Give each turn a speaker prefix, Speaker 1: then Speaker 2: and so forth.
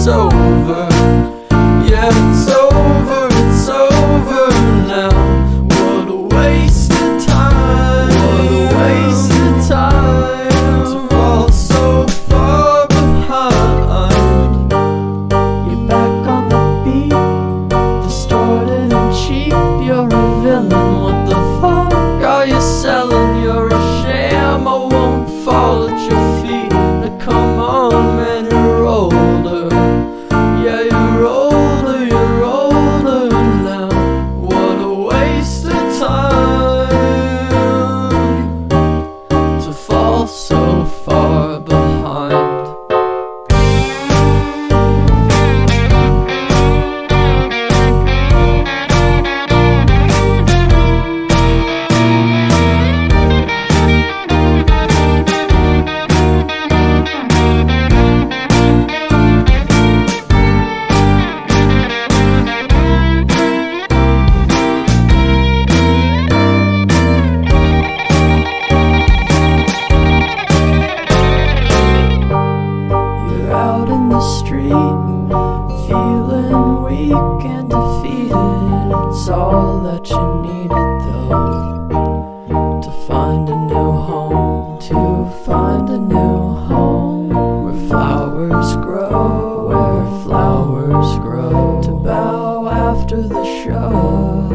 Speaker 1: it's over. Yeah, it's over, it's over now. What a waste of time. What a waste of time to fall so far behind.
Speaker 2: You're back on the beat, distorted and cheap. You're a villain.
Speaker 1: What the fuck are you selling? You're a sham. I won't fall at your feet. Now come on, man, you're older. Yeah, you're older, you're older now. What a waste of time to fall so far behind.
Speaker 2: Out in the street, feeling weak and defeated. It's all that you needed though, to find a new home, to find a new home, where flowers grow, where flowers grow, to bow after the show.